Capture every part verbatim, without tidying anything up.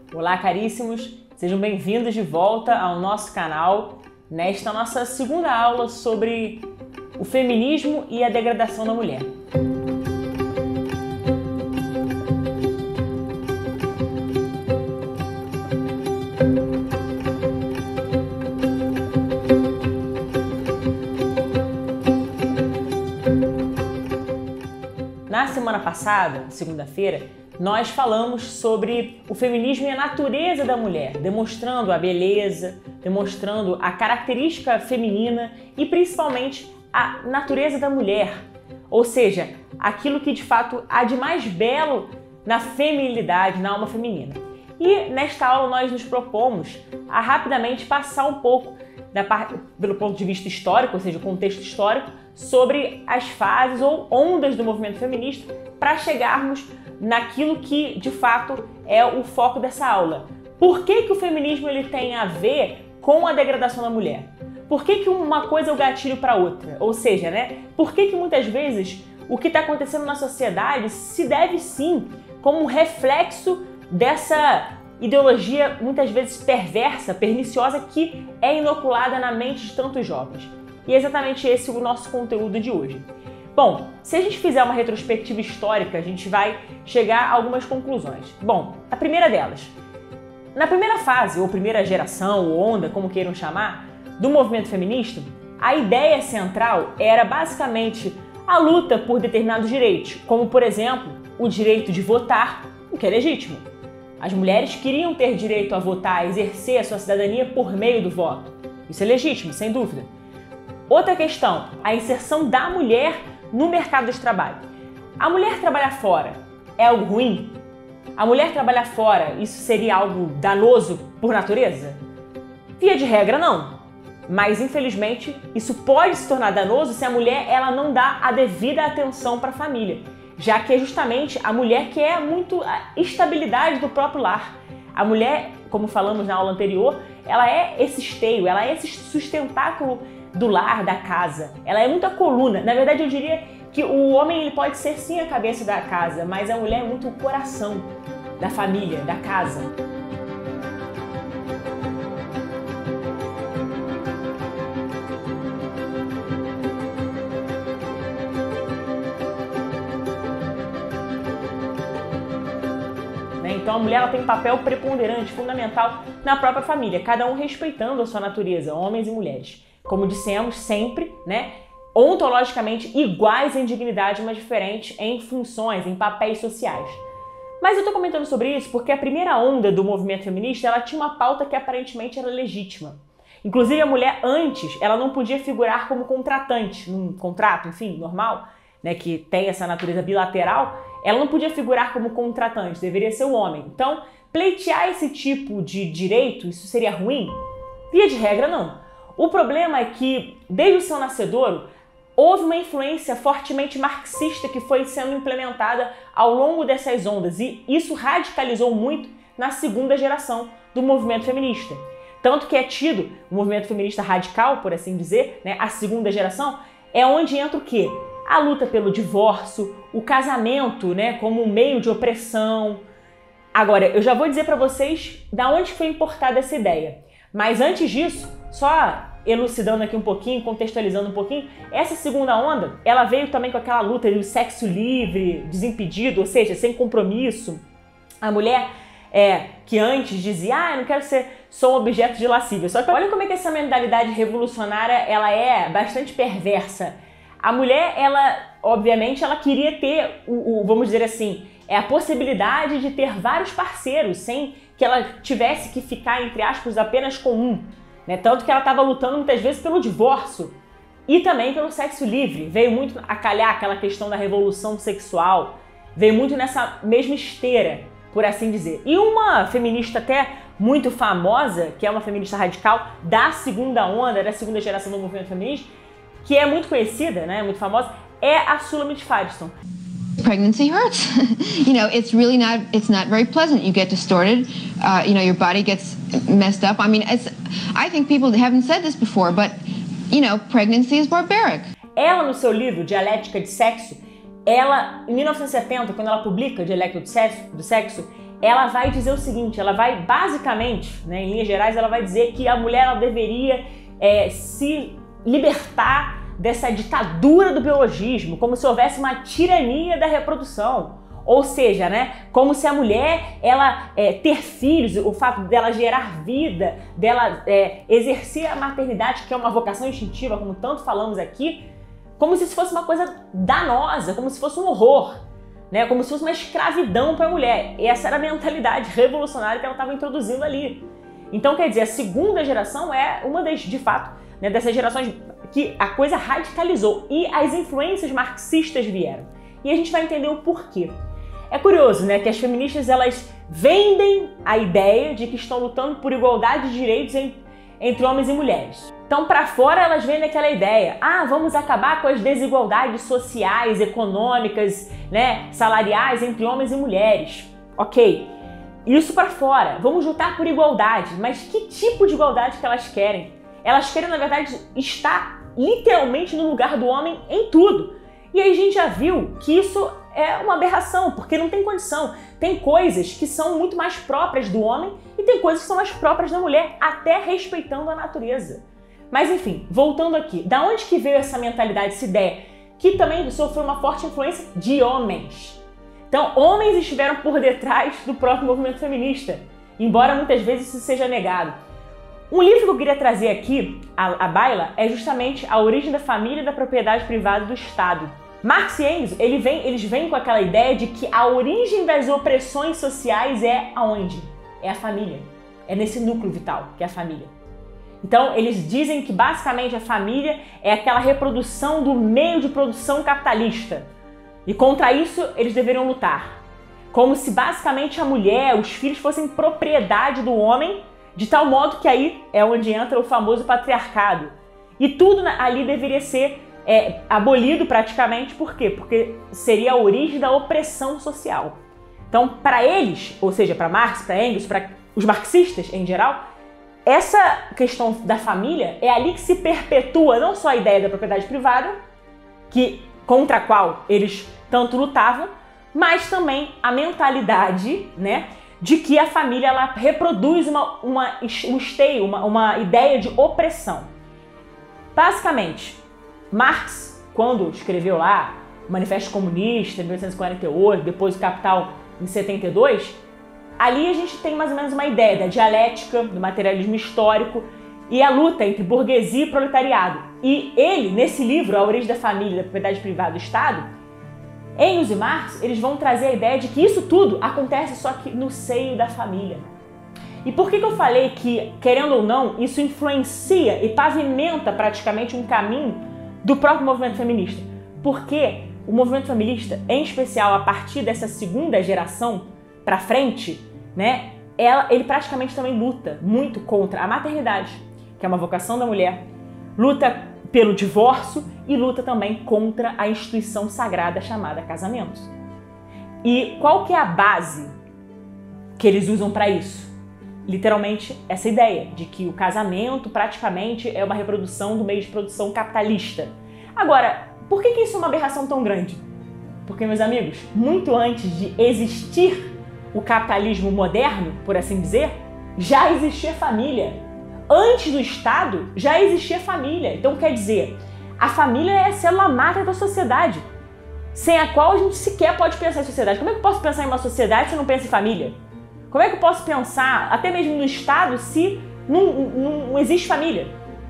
Olá, caríssimos! Sejam bem-vindos de volta ao nosso canal nesta nossa segunda aula sobre o feminismo e a degradação da mulher. Na semana passada, segunda-feira, nós falamos sobre o feminismo e a natureza da mulher, demonstrando a beleza, demonstrando a característica feminina e principalmente a natureza da mulher, ou seja, aquilo que de fato há de mais belo na feminilidade, na alma feminina. E nesta aula nós nos propomos a rapidamente passar um pouco da parte, pelo ponto de vista histórico, ou seja, o contexto histórico, sobre as fases ou ondas do movimento feminista para chegarmos naquilo que de fato é o foco dessa aula. Por que que o feminismo ele tem a ver com a degradação da mulher? Por que que uma coisa é o gatilho para outra? Ou seja, né? Por que que muitas vezes o que está acontecendo na sociedade se deve sim como um reflexo dessa ideologia muitas vezes perversa, perniciosa, que é inoculada na mente de tantos jovens. E é exatamente esse o nosso conteúdo de hoje. Bom, se a gente fizer uma retrospectiva histórica, a gente vai chegar a algumas conclusões. Bom, a primeira delas. Na primeira fase, ou primeira geração, ou onda, como queiram chamar, do movimento feminista, a ideia central era basicamente a luta por determinados direitos, como, por exemplo, o direito de votar, o que é legítimo. As mulheres queriam ter direito a votar, a exercer a sua cidadania por meio do voto. Isso é legítimo, sem dúvida. Outra questão, a inserção da mulher no mercado de trabalho. A mulher trabalhar fora é algo ruim? A mulher trabalhar fora, isso seria algo danoso por natureza? Via de regra, não. Mas, infelizmente, isso pode se tornar danoso se a mulher ela não dá a devida atenção para a família, já que é justamente a mulher que é muito a estabilidade do próprio lar. A mulher, como falamos na aula anterior, ela é esse esteio, ela é esse sustentáculo do lar, da casa. Ela é muita coluna. Na verdade, eu diria que o homem ele pode ser sim a cabeça da casa, mas a mulher é muito o coração da família, da casa. Então a mulher ela tem um papel preponderante, fundamental na própria família, cada um respeitando a sua natureza, homens e mulheres. Como dissemos, sempre, né, ontologicamente iguais em dignidade, mas diferentes em funções, em papéis sociais. Mas eu tô comentando sobre isso porque a primeira onda do movimento feminista, ela tinha uma pauta que aparentemente era legítima. Inclusive a mulher antes, ela não podia figurar como contratante, num contrato, enfim, normal, né, que tem essa natureza bilateral, ela não podia figurar como contratante, deveria ser o homem. Então, pleitear esse tipo de direito, isso seria ruim? Via de regra, não. O problema é que, desde o seu nascedouro, houve uma influência fortemente marxista que foi sendo implementada ao longo dessas ondas e isso radicalizou muito na segunda geração do movimento feminista. Tanto que é tido o movimento feminista radical, por assim dizer, né, a segunda geração, é onde entra o quê? A luta pelo divórcio, o casamento, né, como um meio de opressão. Agora, eu já vou dizer para vocês da onde foi importada essa ideia. Mas antes disso, só elucidando aqui um pouquinho, contextualizando um pouquinho, essa segunda onda, ela veio também com aquela luta do sexo livre, desimpedido, ou seja, sem compromisso. A mulher é, que antes dizia, ah, eu não quero ser só um objeto de lascívia. Só que olha como é que essa mentalidade revolucionária, ela é bastante perversa. A mulher, ela, obviamente, ela queria ter, o, o, vamos dizer assim, é a possibilidade de ter vários parceiros, sem que ela tivesse que ficar, entre aspas, apenas com um. Né? Tanto que ela estava lutando muitas vezes pelo divórcio e também pelo sexo livre. Veio muito a calhar aquela questão da revolução sexual, veio muito nessa mesma esteira, por assim dizer. E uma feminista até muito famosa, que é uma feminista radical da segunda onda, da segunda geração do movimento feminista, que é muito conhecida, né, muito famosa, é a Shulamit Firestone. Pregnancy hurts. You know, it's really not, it's not very pleasant. You get distorted, uh, you know, your body gets messed up. I mean, it's, I think people haven't said this before, but, you know, pregnancy is barbaric. Ela, no seu livro Dialética de Sexo, ela, em mil novecentos e setenta, quando ela publica Dialética do Sexo, do Sexo, ela vai dizer o seguinte, ela vai basicamente, né, em linhas gerais, ela vai dizer que a mulher ela deveria é, se libertar dessa ditadura do biologismo, como se houvesse uma tirania da reprodução. Ou seja, né, como se a mulher, ela é, ter filhos, o fato dela gerar vida, dela é, exercer a maternidade, que é uma vocação instintiva, como tanto falamos aqui, como se isso fosse uma coisa danosa, como se fosse um horror, né, como se fosse uma escravidão para a mulher. E essa era a mentalidade revolucionária que ela estava introduzindo ali. Então, quer dizer, a segunda geração é uma das, de fato, né, dessas gerações que a coisa radicalizou e as influências marxistas vieram. E a gente vai entender o porquê. É curioso, né, que as feministas elas vendem a ideia de que estão lutando por igualdade de direitos em, entre homens e mulheres. Então, para fora, elas vendem aquela ideia, ah, vamos acabar com as desigualdades sociais, econômicas, né, salariais entre homens e mulheres. Ok, isso para fora, vamos lutar por igualdade, mas que tipo de igualdade que elas querem? Elas querem, na verdade, estar literalmente no lugar do homem em tudo. E aí a gente já viu que isso é uma aberração, porque não tem condição. Tem coisas que são muito mais próprias do homem e tem coisas que são mais próprias da mulher, até respeitando a natureza. Mas enfim, voltando aqui, da onde que veio essa mentalidade, essa ideia? Que também sofreu uma forte influência de homens. Então, homens estiveram por detrás do próprio movimento feminista, embora muitas vezes isso seja negado. Um livro que eu queria trazer aqui, a, a baila, é justamente A Origem da Família e da Propriedade Privada do Estado. Marx e Engels, ele vem, eles vêm com aquela ideia de que a origem das opressões sociais é aonde? É a família. É nesse núcleo vital, que é a família. Então, eles dizem que basicamente a família é aquela reprodução do meio de produção capitalista. E contra isso, eles deveriam lutar. Como se basicamente a mulher, os filhos fossem propriedade do homem, de tal modo que aí é onde entra o famoso patriarcado. E tudo ali deveria ser é, abolido praticamente, por quê? Porque seria a origem da opressão social. Então, para eles, ou seja, para Marx, para Engels, para os marxistas em geral, essa questão da família é ali que se perpetua não só a ideia da propriedade privada, que, contra a qual eles tanto lutavam, mas também a mentalidade, né, de que a família ela reproduz uma, uma, um esteio, uma, uma ideia de opressão. Basicamente, Marx, quando escreveu lá o Manifesto Comunista em mil oitocentos e quarenta e oito, depois o Capital em setenta e dois, ali a gente tem mais ou menos uma ideia da dialética, do materialismo histórico e a luta entre burguesia e proletariado. E ele, nesse livro, A Origem da Família e da Propriedade Privada do Estado, Engels e Marx, eles vão trazer a ideia de que isso tudo acontece só que no seio da família. E por que que eu falei que, querendo ou não, isso influencia e pavimenta praticamente um caminho do próprio movimento feminista? Porque o movimento feminista, em especial a partir dessa segunda geração para frente, né, ela, ele praticamente também luta muito contra a maternidade, que é uma vocação da mulher, luta pelo divórcio e luta também contra a instituição sagrada chamada casamento. E qual que é a base que eles usam para isso? Literalmente essa ideia de que o casamento praticamente é uma reprodução do meio de produção capitalista. Agora, por que que isso é uma aberração tão grande? Porque, meus amigos, muito antes de existir o capitalismo moderno, por assim dizer, já existia família. Antes do Estado, já existia família. Então, quer dizer, a família é a célula máter da sociedade, sem a qual a gente sequer pode pensar em sociedade. Como é que eu posso pensar em uma sociedade se eu não penso em família? Como é que eu posso pensar, até mesmo no Estado, se não, não, não existe família?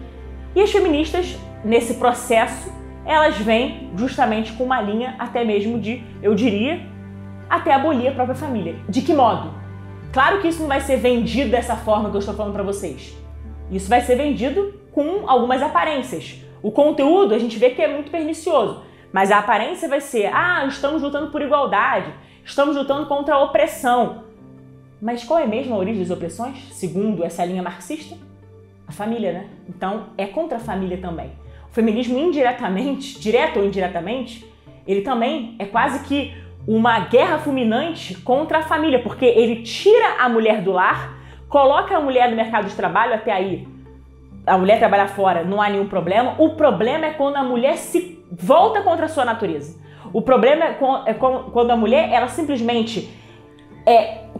E as feministas, nesse processo, elas vêm justamente com uma linha até mesmo de, eu diria, até abolir a própria família. De que modo? Claro que isso não vai ser vendido dessa forma que eu estou falando para vocês. Isso vai ser vendido com algumas aparências. O conteúdo a gente vê que é muito pernicioso, mas a aparência vai ser, ah, estamos lutando por igualdade, estamos lutando contra a opressão. Mas qual é mesmo a origem das opressões, segundo essa linha marxista? A família, né? Então é contra a família também. O feminismo indiretamente, direto ou indiretamente, ele também é quase que uma guerra fulminante contra a família, porque ele tira a mulher do lar, coloca a mulher no mercado de trabalho, até aí a mulher trabalhar fora, não há nenhum problema. O problema é quando a mulher se volta contra a sua natureza. O problema é quando a mulher, ela simplesmente é,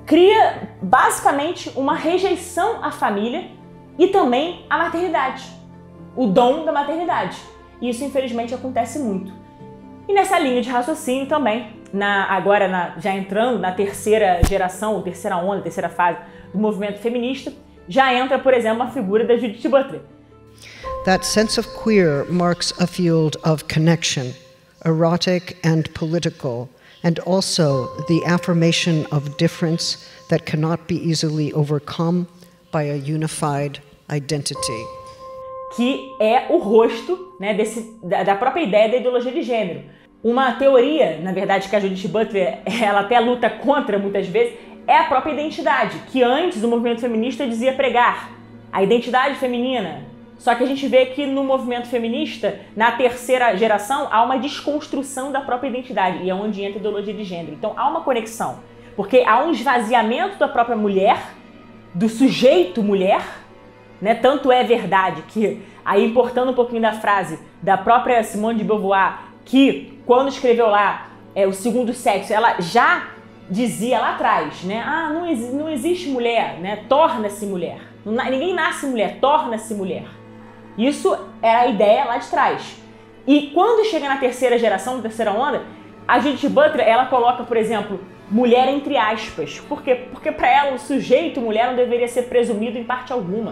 cria basicamente uma rejeição à família e também à maternidade, o dom da maternidade. E isso, infelizmente, acontece muito. E nessa linha de raciocínio também, na, agora na, já entrando na terceira geração, ou terceira onda, terceira fase do movimento feminista, já entra, por exemplo, a figura da Judith Butler. That sense of queer marks a field of connection, erotic and political, and also the affirmation of difference that cannot be easily overcome by a unified identity. Que é o rosto, né, desse, da, da própria ideia da ideologia de gênero. Uma teoria, na verdade, que a Judith Butler ela até luta contra muitas vezes, é a própria identidade, que antes o movimento feminista dizia pregar a identidade feminina. Só que a gente vê que no movimento feminista, na terceira geração, há uma desconstrução da própria identidade, e é onde entra a ideologia de gênero. Então há uma conexão, porque há um esvaziamento da própria mulher, do sujeito mulher, né? Tanto é verdade que, aí importando um pouquinho da frase da própria Simone de Beauvoir, que quando escreveu lá é, O Segundo Sexo, ela já dizia lá atrás, né? Ah, não, exi não existe mulher, né? Torna-se mulher. Não, ninguém nasce mulher, torna-se mulher. Isso era a ideia lá de trás. E quando chega na terceira geração, na terceira onda, a Judith Butler, ela coloca, por exemplo, mulher entre aspas. Por quê? Porque para ela o sujeito mulher não deveria ser presumido em parte alguma.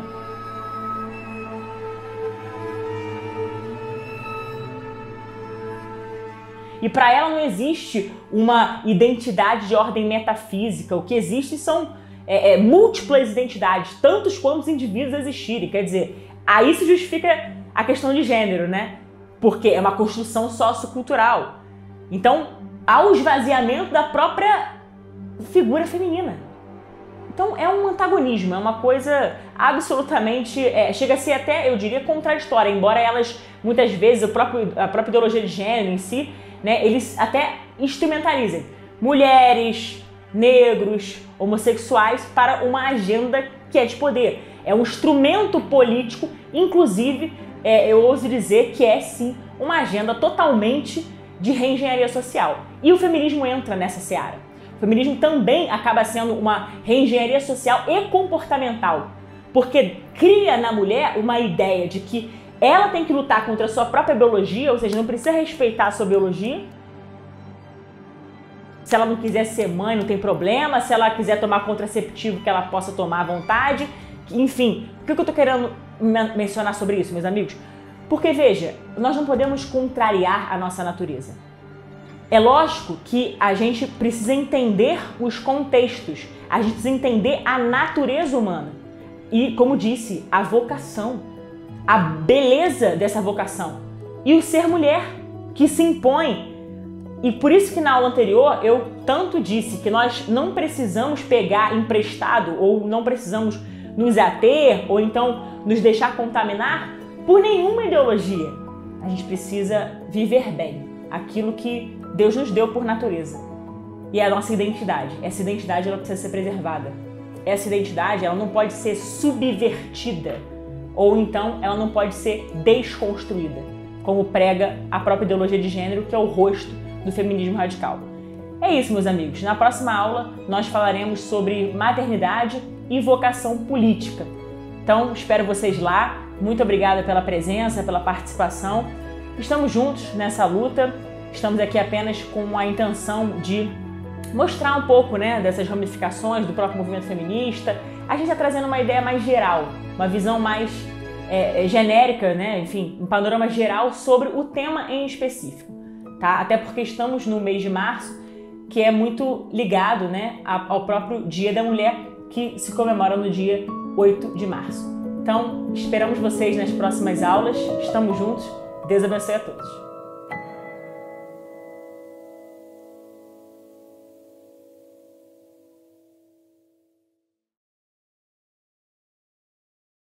E para ela não existe uma identidade de ordem metafísica. O que existe são é, é, múltiplas identidades, tantos quantos indivíduos existirem. Quer dizer, aí se justifica a questão de gênero, né? Porque é uma construção sociocultural. Então, há o esvaziamento da própria figura feminina. Então, é um antagonismo, é uma coisa absolutamente... É, chega a ser até, eu diria, contraditória, embora elas, muitas vezes, o próprio, a própria ideologia de gênero em si, né, eles até instrumentalizem mulheres, negros, homossexuais para uma agenda que é de poder. É um instrumento político, inclusive, é, eu ouso dizer que é sim uma agenda totalmente de reengenharia social. E o feminismo entra nessa seara. O feminismo também acaba sendo uma reengenharia social e comportamental, porque cria na mulher uma ideia de que ela tem que lutar contra a sua própria biologia, ou seja, não precisa respeitar a sua biologia. Se ela não quiser ser mãe, não tem problema. Se ela quiser tomar contraceptivo, que ela possa tomar à vontade. Enfim, por que eu tô querendo mencionar sobre isso, meus amigos? Porque, veja, nós não podemos contrariar a nossa natureza. É lógico que a gente precisa entender os contextos, a gente precisa entender a natureza humana. E, como disse, a vocação. A beleza dessa vocação e o ser mulher que se impõe. E por isso que na aula anterior eu tanto disse que nós não precisamos pegar emprestado ou não precisamos nos ater ou então nos deixar contaminar por nenhuma ideologia. A gente precisa viver bem aquilo que Deus nos deu por natureza. E é a nossa identidade. Essa identidade ela precisa ser preservada. Essa identidade ela não pode ser subvertida. Ou então ela não pode ser desconstruída, como prega a própria ideologia de gênero, que é o rosto do feminismo radical. É isso, meus amigos. Na próxima aula nós falaremos sobre maternidade e vocação política. Então, espero vocês lá. Muito obrigada pela presença, pela participação. Estamos juntos nessa luta. Estamos aqui apenas com a intenção de mostrar um pouco, né, dessas ramificações do próprio movimento feminista. A gente está trazendo uma ideia mais geral, uma visão mais é, genérica, né? Enfim, um panorama geral sobre o tema em específico, tá? Até porque estamos no mês de março, que é muito ligado, né, ao próprio Dia da Mulher, que se comemora no dia oito de março. Então, esperamos vocês nas próximas aulas. Estamos juntos. Deus abençoe a todos.